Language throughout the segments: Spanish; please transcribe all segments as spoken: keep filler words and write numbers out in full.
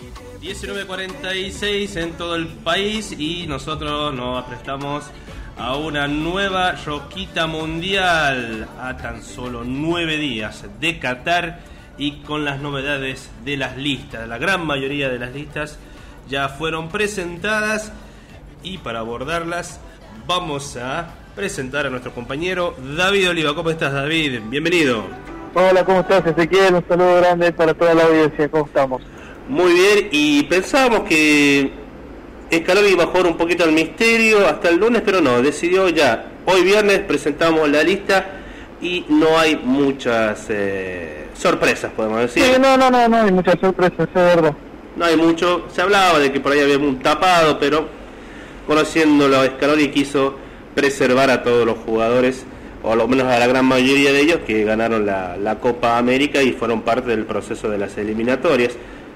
diecinueve cuarenta y seis en todo el país y nosotros nos prestamos a una nueva Rosquita Mundial a tan solo nueve días de Qatar y con las novedades de las listas. La gran mayoría de las listas ya fueron presentadas y para abordarlas vamos a presentar a nuestro compañero David Oliva. ¿Cómo estás, David? Bienvenido. Hola, ¿cómo estás, Ezequiel? Un saludo grande para toda la audiencia. ¿Cómo estamos? Muy bien, y pensábamos que Scaloni iba a jugar un poquito al misterio hasta el lunes, pero no, decidió ya. Hoy viernes presentamos la lista y no hay muchas eh, sorpresas, podemos decir. Sí, no, no, no, no hay muchas sorpresas, es verdad. No hay mucho, se hablaba de que por ahí había un tapado, pero conociéndolo a Scaloni quiso preservar a todos los jugadores, o a lo menos a la gran mayoría de ellos, que ganaron la, la Copa América y fueron parte del proceso de las eliminatorias.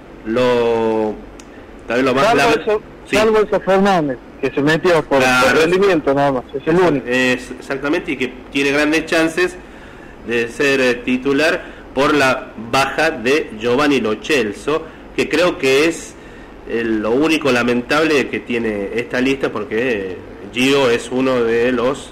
Lo, tal vez lo más salvo, la... eso, sí. salvo eso Fernández, que se metió por, claro, por rendimiento nada más, es el único. Es, exactamente, y que tiene grandes chances de ser eh, titular por la baja de Giovanni Lo Celso, que creo que es eh, lo único lamentable que tiene esta lista, porque eh, Gio es uno de los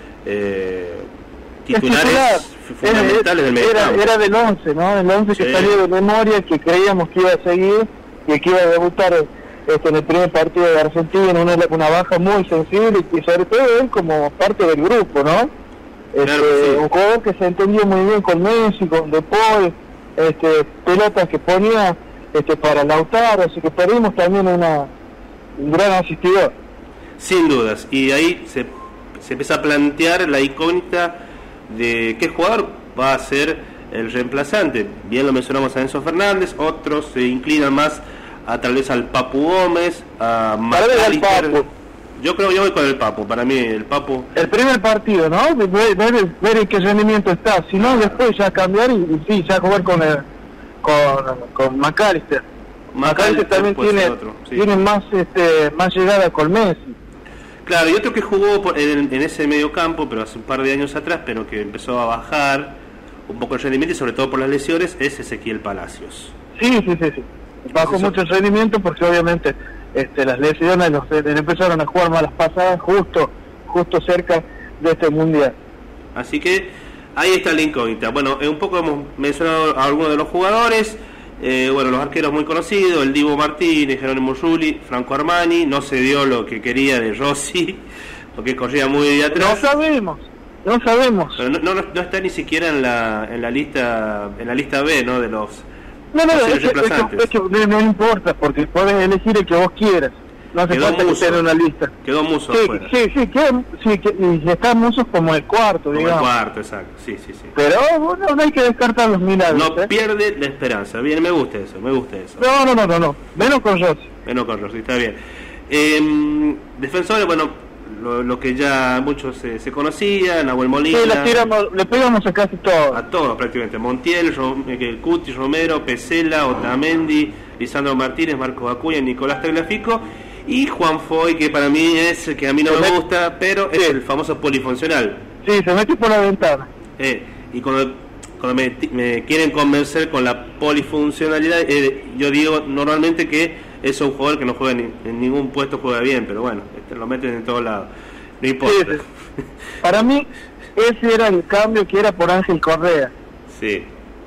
eh, titulares titular. fundamentales era, del medio era, campo. era del once, ¿no? El once que Sí. salió de memoria, que creíamos que iba a seguir y que iba a debutar este, en el primer partido de Argentina, una, una baja muy sensible y sobre todo él como parte del grupo, ¿no? Este, Claro que sí. Un jugador que se entendió muy bien con Messi, con De Paul, este, pelotas que ponía este, para Lautaro, así que perdimos también una, un gran asistidor. Sin dudas, y ahí se, se empieza a plantear la incógnita de qué jugador va a ser el reemplazante. Bien lo mencionamos a Enzo Fernández, otros se inclinan más a tal vez al Papu Gómez, a McAllister. Papu. Yo creo que yo voy con el Papu, para mí el Papu. El primer partido, ¿no? Ver, ver, ver en qué rendimiento está, si no después ya cambiar y, y sí, ya jugar con el, con, con McAllister. McAllister también tiene, otro, sí. tiene más este más llegada con Messi. Claro, y otro que jugó por, en, en ese medio campo, pero hace un par de años atrás, pero que empezó a bajar un poco el rendimiento y sobre todo por las lesiones, es Ezequiel Palacios. Sí, sí, sí, sí. Bajó mucho el rendimiento porque obviamente este, las lesiones los, eh, empezaron a jugar malas pasadas justo, justo cerca de este mundial. Así que ahí está la incógnita. Bueno, eh, un poco hemos mencionado a algunos de los jugadores. Eh, bueno, los arqueros muy conocidos, el Dibu Martínez, Jerónimo Rulli, Franco Armani. No se dio lo que quería de Rossi, porque corría muy de atrás. No sabemos, no sabemos. Pero no, no, no está ni siquiera en la en la lista en la lista B, ¿no? De los No, no, es que, es reemplazantes. que, es que no, no importa, porque puedes elegir el que vos quieras. No hace Quedó falta Musso. que esté en una lista. Quedó Musso Sí, afuera. sí, sí, queda, sí que, y está Musso como el cuarto, Como el digamos. cuarto, exacto. Sí, sí, sí. Pero bueno, no hay que descartar los milagros. No ¿eh? pierde la esperanza. Bien, me gusta eso, me gusta eso. No, no, no, no, no. Menos con Rossi. Menos con Rossi, está bien. Eh, defensores, bueno, lo, lo que ya muchos se, se conocían, Nahuel Molina. Sí, le, tiramos, le pegamos a casi todo. A todos prácticamente. Montiel, Rom, eh, Cuti, Romero, Pesela, Otamendi, Lisandro Martínez, Marcos Acuña, Nicolás Tagliafico y Juan Foy, que para mí es el que a mí no Se me met- gusta, pero Sí. es el famoso polifuncional. Sí, se mete por la ventana. Eh, y cuando, cuando me, me quieren convencer con la polifuncionalidad, eh, yo digo normalmente que es un jugador que no juega ni, en ningún puesto, juega bien, pero bueno, este, lo meten en todos lados. No importa. Sí, sí. Para mí, ese era el cambio que era por Ángel Correa. Sí.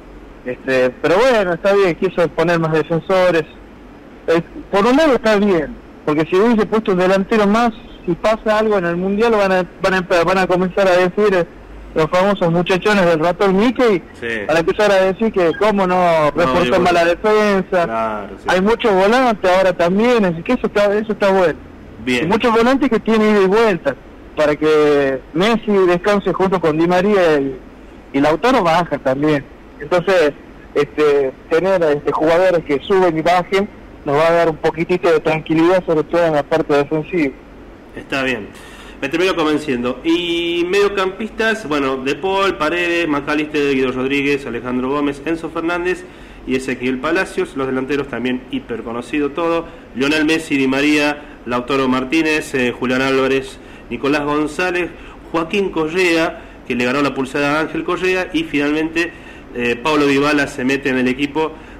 Este, pero bueno, está bien, quiso poner más defensores. Eh, por un lado está bien, porque si hubiese puesto un delantero más, si pasa algo en el mundial van a van a, empe- van a comenzar a decir eh, los famosos muchachones del ratón Mickey, Sí. van a empezar a decir que cómo no reforzar digo, más la defensa. Claro, sí. Hay muchos volantes ahora también, así que eso está, eso está bueno. Y Bien. muchos volantes que tienen ida y vuelta, para que Messi descanse junto con Di María y, y Lautaro baja también. Entonces, este, tener este, jugadores que suben y bajen nos va a dar un poquitito de tranquilidad, sobre todo en la parte defensiva. Está bien. Me termino convenciendo. Y mediocampistas, bueno, De Paul, Paredes, McAllister, Guido Rodríguez, Alejandro Gómez, Enzo Fernández y Ezequiel Palacios. Los delanteros también hiper conocido todo. Lionel Messi, Di María, Lautaro Martínez, eh, Julián Álvarez, Nicolás González, Joaquín Correa, que le ganó la pulsada a Ángel Correa, y finalmente eh, Pablo Dybala se mete en el equipo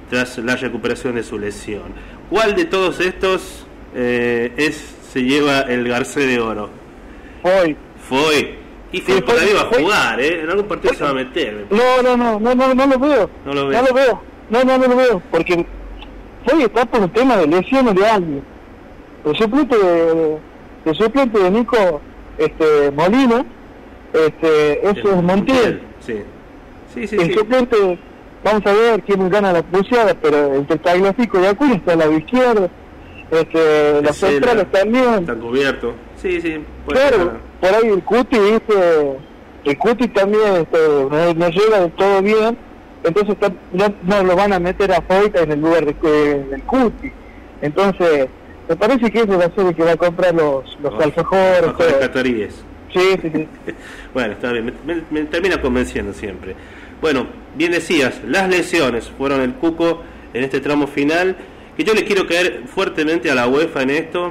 tras la recuperación de su lesión. ¿Cuál de todos estos eh, es se lleva el Garcés de Oro? Hoy. Fue. Y fue Sí, por ahí va a fue. jugar, ¿eh? En algún partido se va a meter. No, no, no, no, no, no lo veo. No lo veo. No lo veo. No, no, no lo veo. Porque Foy está por un tema de lesiones de alguien. El suplente de, el suplente de Nico este, Molina, este, eso es Montiel. Sí. Sí, sí, El sí. suplente, vamos a ver quién gana la pulseada, pero entre Tagliafico y Acuña está al lado izquierdo. Este, los Escena, centrales también. Está cubierto. Sí, sí. puede Claro, ser. por ahí el Cuti, ¿viste? El Cuti también este, no, no llega del todo bien, entonces está, no, no lo van a meter a Foyta en el lugar de, de- del Cuti. Entonces, me parece que ese va a ser el que va a comprar los, los Los alfajores. alfajores todo. cataríes. Sí, sí, sí. Bueno, está bien, me, me- me termina convenciendo siempre. Bueno, bien decías, las lesiones fueron el cuco en este tramo final, que yo le quiero caer fuertemente a la UEFA en esto,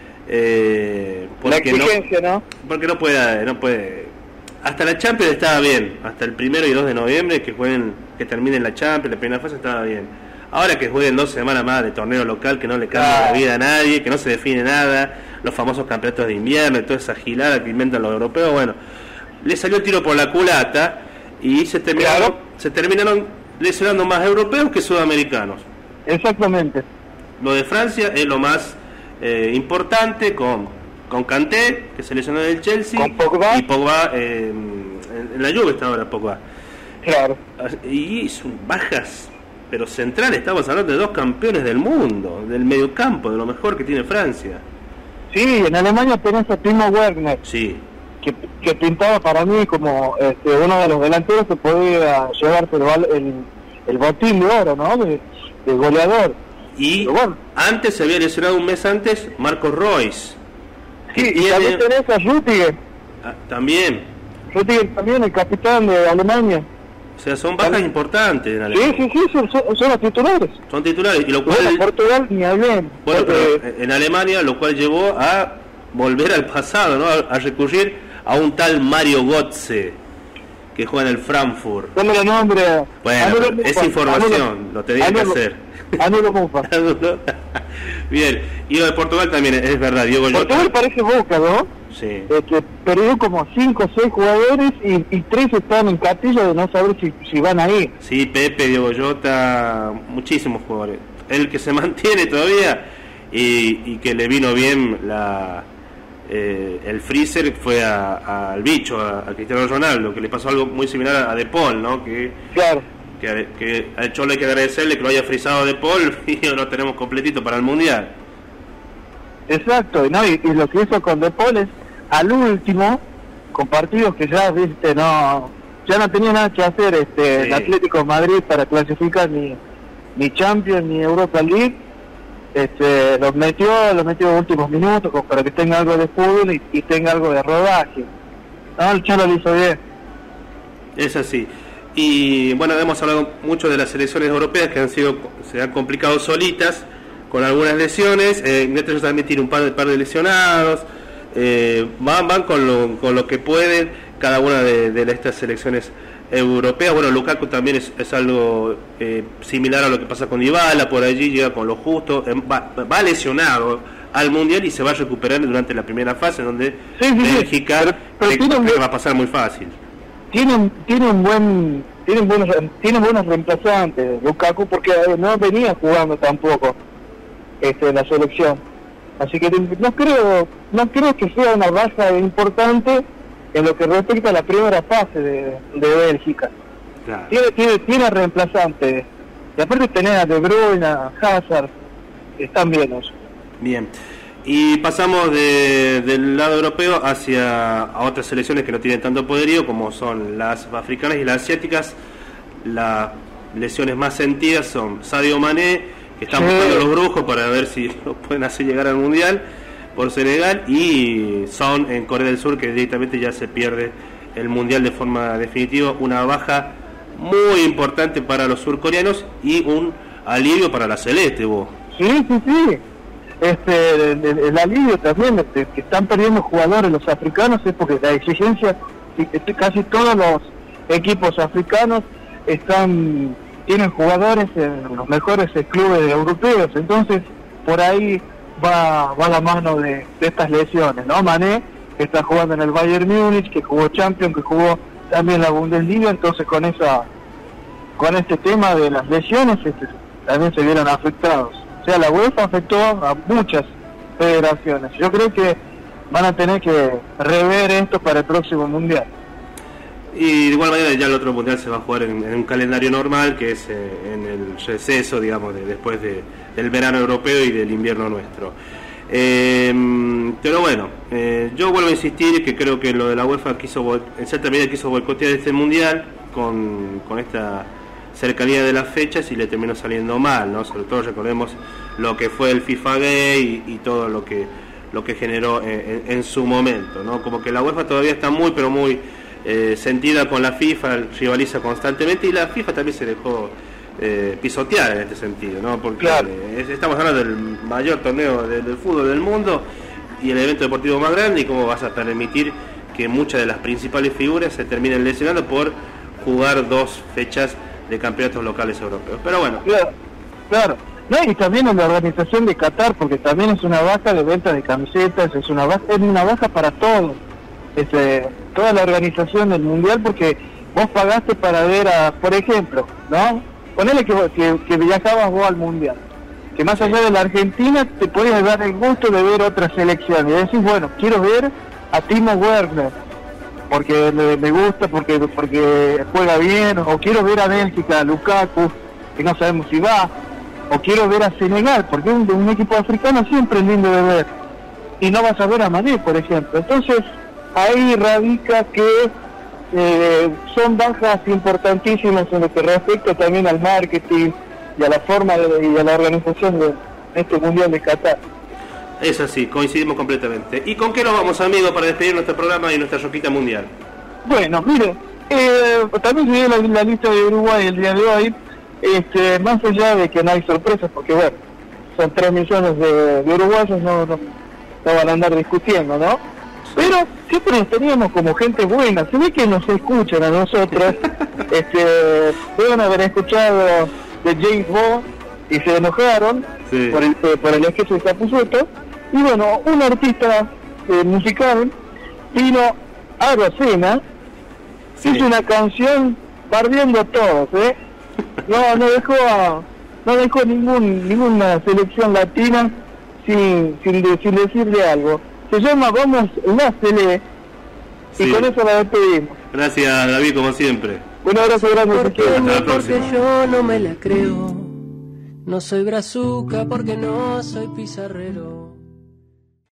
eh, La porque no, exigencia, ¿no? porque no puede, no puede. Hasta la Champions estaba bien, hasta el primero y dos de noviembre que jueguen, que terminen la Champions, la primera fase estaba bien. Ahora que jueguen dos semanas más de torneo local, que no le cambia Ah. la vida a nadie, que no se define nada, los famosos campeonatos de invierno y toda esa gilada que inventan los europeos, bueno, le salió el tiro por la culata y se terminaron, Claro. se terminaron lesionando más europeos que sudamericanos. Exactamente. Lo de Francia es lo más eh, importante con, con Kanté, que se lesionó del Chelsea, Con Pogba. y Pogba eh, en, en la Juve está ahora Pogba. Claro. Y son bajas, pero centrales, estamos hablando de dos campeones del mundo, del mediocampo, de lo mejor que tiene Francia. Sí, en Alemania tenés a Timo Werner, Sí, que, que pintaba para mí como este, uno de los delanteros que podía llevarse el, val- el, el botín de oro, ¿no? De, de goleador. y Pero bueno. antes se había lesionado un mes antes Marcos Royce, que Sí, y tiene- también tenés a Rüdiger. ah, también, Rüdiger también, el capitán de Alemania. o sea, son bajas También. importantes en Sí, Alemania. sí, sí, son, son, son los titulares. Son titulares, y lo cual, Bueno, Portugal ni hablé. bueno, porque- pero en Alemania, lo cual llevó a volver al pasado, ¿no? A, a recurrir a un tal Mario Götze, que juega en el Frankfurt. Dame el nombre. Bueno, Anulo pero es Mufa, información, anulo- lo tenía que anulo- hacer. Anulo Mufa. Bien, y lo de Portugal también es verdad, Diego Portugal Jota. parece Boca, ¿no? Sí. Eh, que perdió como cinco o seis jugadores y, y tres están en capilla de no saber si, si van a ir. Sí, Pepe, Diego Jota, muchísimos jugadores. El que se mantiene todavía y, y que le vino bien la eh, el freezer fue a- a- al bicho, a, a Cristiano Ronaldo, que le pasó algo muy similar a De Paul, ¿no? Que, Claro. que, que al Cholo hay que agradecerle que lo haya frizado De Paul y lo tenemos completito para el Mundial. Exacto, ¿no? Y, y lo que hizo con De Paul es, al último, con partidos que ya, viste, no, ya no tenía nada que hacer este Sí. el Atlético de Madrid para clasificar ni, ni Champions ni Europa League, este, los metió, los metió en los últimos minutos como para que tenga algo de fútbol y, y tenga algo de rodaje. No, el Cholo lo hizo bien. Es así. Y bueno, hemos hablado mucho de las selecciones europeas que han sido se han complicado solitas con algunas lesiones. Eh, Inglaterra también tiene un par de, par de lesionados. Eh, van van con lo, con lo que pueden cada una de, de estas selecciones europeas. Bueno, Lukaku también es, es algo eh, similar a lo que pasa con Dybala, por allí llega con lo justo, eh, va, va lesionado al Mundial y se va a recuperar durante la primera fase, donde Sí, sí, sí. Bélgica Pero- pero cree tiene un- que va a pasar muy fácil. Tienen, tienen buen, tienen buenos, tienen buenos reemplazantes, Lukaku, porque eh, no venía jugando tampoco este, en la selección. Así que no creo, no creo que sea una baja importante en lo que respecta a la primera fase de, de Bélgica. Claro. Tiene, tiene, tiene reemplazantes. Y aparte tenés a De Bruyne, a Hazard, están bien ellos. Bien. Y pasamos de- del lado europeo hacia a otras selecciones que no tienen tanto poderío, como son las africanas y las asiáticas. Las lesiones más sentidas son Sadio Mané, que están Sí. buscando los brujos para ver si lo pueden hacer llegar al Mundial por Senegal, y Son en Corea del Sur, que directamente ya se pierde el Mundial de forma definitiva. Una baja muy importante para los surcoreanos y un alivio para la Celeste, vos. Sí, sí, sí. Este, el, el- el alivio también de que están perdiendo jugadores los africanos es porque la exigencia, y este, casi todos los equipos africanos están tienen jugadores en los mejores clubes europeos, entonces por ahí va va la mano de, de estas lesiones, ¿no? Mané, que está jugando en el Bayern Múnich, que jugó Champions, que jugó también la Bundesliga, entonces con esa con este tema de las lesiones este, también se vieron afectados. O sea, la UEFA afectó a muchas federaciones. Yo creo que van a tener que rever esto para el próximo Mundial. Y de igual manera ya el otro Mundial se va a jugar en, en un calendario normal, que es eh, en el receso, digamos, de, después de, del verano europeo y del invierno nuestro. Eh, pero bueno, eh, yo vuelvo a insistir que creo que lo de la UEFA quiso, en cierta medida quiso boicotear este Mundial con, con esta cercanía de las fechas y le terminó saliendo mal, ¿no? Sobre todo recordemos lo que fue el FIFA Gay y, y todo lo que lo que generó en, en, en su momento, ¿no? Como que la UEFA todavía está muy pero muy eh, sentida con la FIFA, rivaliza constantemente y la FIFA también se dejó eh, pisotear en este sentido, ¿no? Porque claro. eh, estamos hablando del mayor torneo del, del fútbol del mundo y el evento deportivo más grande, y cómo vas a permitir que muchas de las principales figuras se terminen lesionando por jugar dos fechas de campeonatos locales europeos. Pero bueno, claro, claro. No, y también en la organización de Qatar, porque también es una baja de venta de camisetas, es una baja, es una baja para todos, este, toda la organización del Mundial, porque vos pagaste para ver a, por ejemplo, ¿no? Ponele que, que, que viajabas vos al Mundial, que más allá de la Argentina te podías dar el gusto de ver otra selección, y decís, bueno, quiero ver a Timo Werner, porque me, me gusta, porque porque juega bien, o quiero ver a Bélgica, a Lukaku, que no sabemos si va, o quiero ver a Senegal, porque un, un equipo africano siempre es lindo de ver, y no vas a ver a Mané, por ejemplo. Entonces, ahí radica que eh, son bajas importantísimas en lo que respecta también al marketing y a la forma de, y a la organización de este Mundial de Qatar. Es así, coincidimos completamente. ¿Y con qué nos vamos, amigos, para despedir nuestro programa y nuestra Roquita Mundial? Bueno, mire, eh, también se dio la, la lista de Uruguay el día de hoy, este, más allá de que no hay sorpresas, porque bueno, son tres millones de, de uruguayos, no, no, no van a andar discutiendo, ¿no? Pero siempre nos teníamos como gente buena, se ve que nos escuchan a nosotros, este, deben haber escuchado de James Bond y se enojaron sí. por el por el sketch de Capuzoto. Y bueno, un artista eh, musical vino a Arocena, sí. hizo una canción bardeando a todos, ¿eh? No, no dejó a, no dejó ningún ninguna selección latina sin sin, de, sin decirle algo. Se llama Vamos la Celé y sí. con eso la despedimos. Gracias, David, como siempre. Un abrazo grande. Porque, porque yo no me la creo. No soy brazuca porque no soy pizarrero.